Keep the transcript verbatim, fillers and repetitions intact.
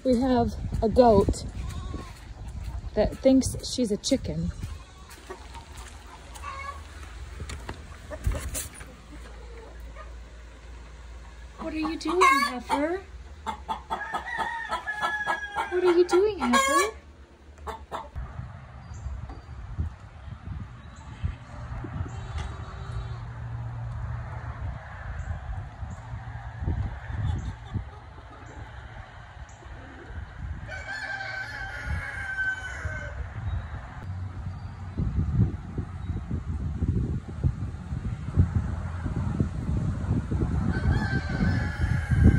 We have a goat that thinks she's a chicken. What are you doing, Heifer? What are you doing, Heifer?